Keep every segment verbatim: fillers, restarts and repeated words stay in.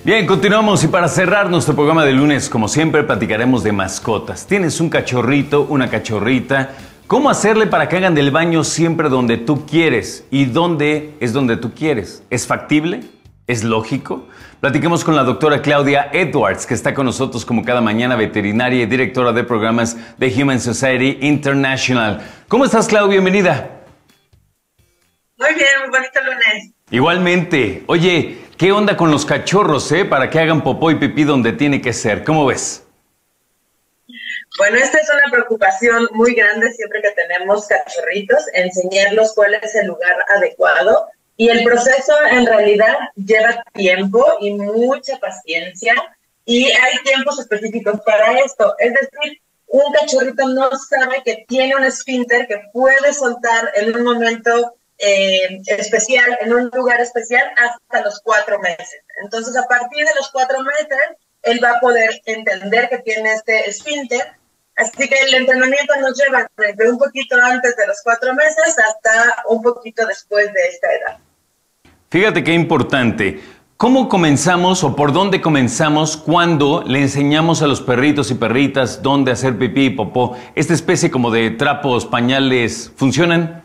Bien, continuamos y para cerrar nuestro programa de lunes, como siempre, platicaremos de mascotas. ¿Tienes un cachorrito, una cachorrita? ¿Cómo hacerle para que hagan del baño siempre donde tú quieres? ¿Y dónde es donde tú quieres? ¿Es factible? ¿Es lógico? Platiquemos con la doctora Claudia Edwards, que está con nosotros como cada mañana, veterinaria y directora de programas de Humane Society International. ¿Cómo estás, Claudia? Bienvenida. Muy bien, muy bonito lunes. Igualmente. Oye, ¿qué onda con los cachorros, eh? Para que hagan popó y pipí donde tiene que ser. ¿Cómo ves? Bueno, esta es una preocupación muy grande siempre que tenemos cachorritos, enseñarlos cuál es el lugar adecuado. Y el proceso en realidad lleva tiempo y mucha paciencia. Y hay tiempos específicos para esto. Es decir, un cachorrito no sabe que tiene un esfínter que puede soltar en un momento Eh, especial, en un lugar especial, hasta los cuatro meses. Entonces, a partir de los cuatro meses, él va a poder entender que tiene este esfínter. Así que el entrenamiento nos lleva desde un poquito antes de los cuatro meses hasta un poquito después de esta edad. Fíjate qué importante. ¿Cómo comenzamos o por dónde comenzamos cuando le enseñamos a los perritos y perritas dónde hacer pipí y popó? ¿Esta especie como de trapos, pañales, funcionan?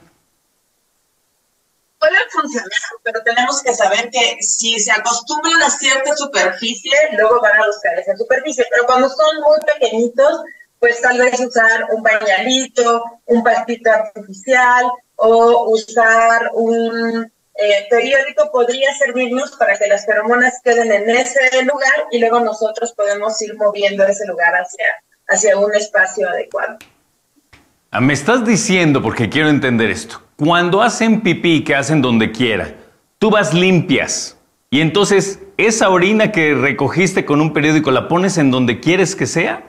Pueden funcionar, pero tenemos que saber que si se acostumbran a cierta superficie, luego van a buscar esa superficie. Pero cuando son muy pequeñitos, pues tal vez usar un pañalito, un pastito artificial o usar un eh, periódico podría servirnos para que las feromonas queden en ese lugar y luego nosotros podemos ir moviendo ese lugar hacia, hacia un espacio adecuado. Ah, me estás diciendo, porque quiero entender esto, cuando hacen pipí, que hacen donde quiera, tú vas limpias y entonces esa orina que recogiste con un periódico la pones en donde quieres que sea.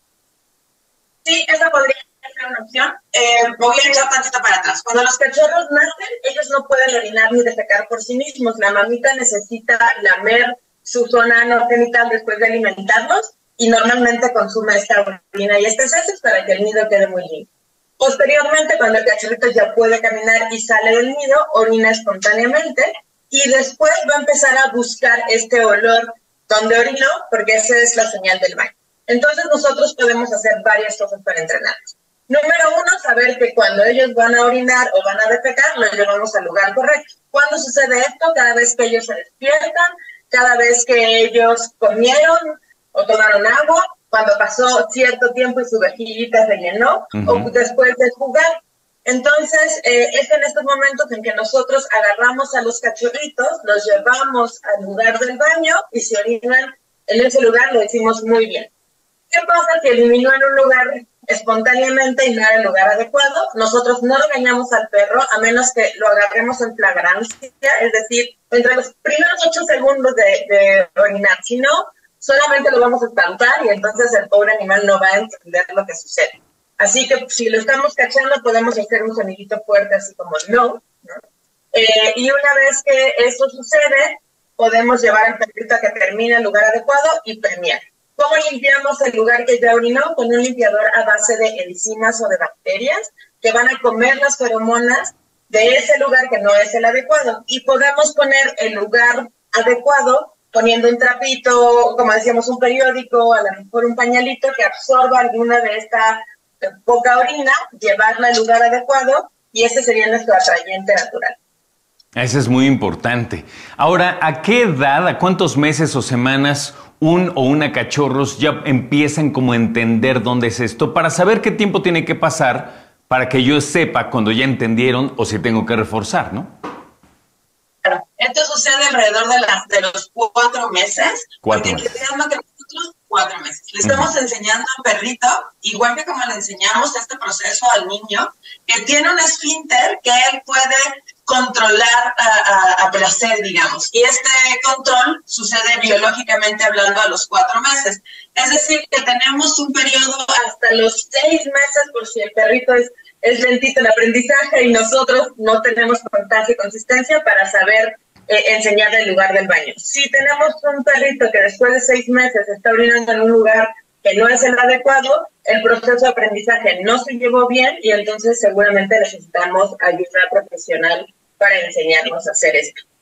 Sí, esa podría ser una opción. Eh, voy a echar tantito para atrás. Cuando los cachorros nacen, ellos no pueden orinar ni defecar por sí mismos. La mamita necesita lamer su zona no genital después de alimentarlos y normalmente consume esta orina y estas heces para que el nido quede muy limpio. Posteriormente, cuando el cachorrito ya puede caminar y sale del nido, orina espontáneamente y después va a empezar a buscar este olor donde orinó, porque esa es la señal del baño. Entonces nosotros podemos hacer varias cosas para entrenarlos. Número uno, saber que cuando ellos van a orinar o van a defecar, los llevamos al lugar correcto. ¿Cuándo sucede esto? Cada vez que ellos se despiertan, cada vez que ellos comieron o tomaron agua, cuando pasó cierto tiempo y su vejiguita se llenó, uh-huh. o después de jugar. Entonces, eh, es en estos momentos en que nosotros agarramos a los cachorritos, los llevamos al lugar del baño y si orinan en ese lugar, lo decimos muy bien. ¿Qué pasa si eliminó en un lugar espontáneamente y no era el lugar adecuado? Nosotros no regañamos al perro a menos que lo agarremos en flagrancia, es decir, entre los primeros ocho segundos de, de orinar. Si no, solamente lo vamos a espantar y entonces el pobre animal no va a entender lo que sucede. Así que si lo estamos cachando, podemos hacer un sonidito fuerte así como no, ¿no? Eh, y una vez que eso sucede, podemos llevar al perrito a que termine el lugar adecuado y premiar. ¿Cómo limpiamos el lugar que ya orinó? Con un limpiador a base de enzimas o de bacterias que van a comer las feromonas de ese lugar que no es el adecuado. Y podemos poner el lugar adecuado poniendo un trapito, como decíamos, un periódico, a lo mejor un pañalito que absorba alguna de esta poca orina, llevarla al lugar adecuado y ese sería nuestro atrayente natural. Eso es muy importante. Ahora, ¿a qué edad, a cuántos meses o semanas un o una cachorros ya empiezan como a entender dónde es esto para saber qué tiempo tiene que pasar para que yo sepa cuando ya entendieron o si tengo que reforzar, ¿no? Claro, esto sucede alrededor de, las, de los cuatro meses. Cuatro porque meses. Que nosotros, cuatro meses. Le estamos uh-huh. enseñando al perrito, igual que como le enseñamos este proceso al niño, que tiene un esfínter que él puede controlar a, a, a placer, digamos. Y este control sucede biológicamente hablando a los cuatro meses. Es decir, que tenemos un periodo hasta los seis meses por si el perrito es es lentito el aprendizaje y nosotros no tenemos constancia y consistencia para saber eh, enseñar el lugar del baño. Si tenemos un perrito que después de seis meses está orinando en un lugar que no es el adecuado, el proceso de aprendizaje no se llevó bien y entonces seguramente necesitamos ayuda profesional para enseñarnos a hacer esto.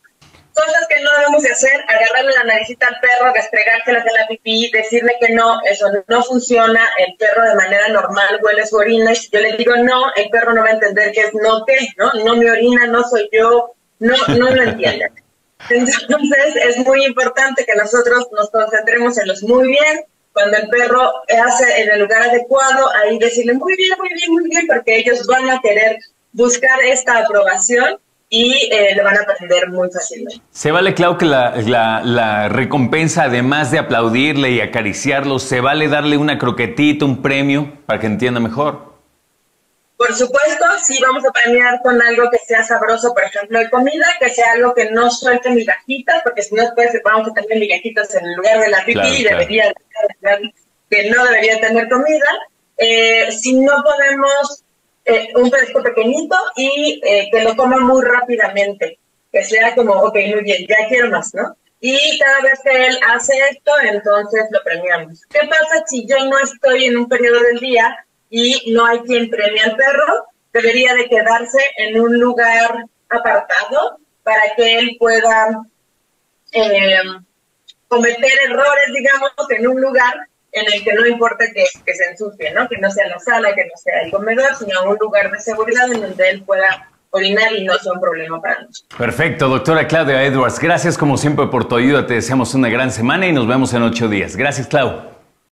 Cosas que no debemos de hacer: agarrarle la naricita al perro, restregárselas en la pipí, decirle que no, eso no funciona. El perro de manera normal huele su orina y si yo le digo no, el perro no va a entender que es no qué, ¿no? No mi orina, no soy yo, no, no lo entiende. Entonces es muy importante que nosotros nos concentremos en los muy bien. Cuando el perro hace en el lugar adecuado, ahí decirle muy bien, muy bien, muy bien, porque ellos van a querer buscar esta aprobación y eh, lo van a aprender muy fácilmente. ¿Se vale, Clau, que la, la, la recompensa, además de aplaudirle y acariciarlo, se vale darle una croquetita, un premio, para que entienda mejor? Por supuesto, sí, vamos a premiar con algo que sea sabroso, por ejemplo, de comida, que sea algo que no suelte migajitas, porque si no después vamos a tener migajitas en el lugar de la pipí, claro, y debería claro. que no debería tener comida. Eh, si no podemos, eh, un pedacito pequeñito y eh, que lo coma muy rápidamente, que sea como, ok, muy bien, ya quiero más, ¿no? Y cada vez que él hace esto, entonces lo premiamos. ¿Qué pasa si yo no estoy en un periodo del día y no hay quien premie al perro? Debería de quedarse en un lugar apartado para que él pueda eh, cometer errores, digamos, en un lugar en el que no importa que, que se ensucie, ¿no? Que no sea la sala, que no sea el comedor, sino un lugar de seguridad en donde él pueda orinar y no sea un problema para nosotros. Perfecto, doctora Claudia Edwards. Gracias como siempre por tu ayuda. Te deseamos una gran semana y nos vemos en ocho días. Gracias, Clau.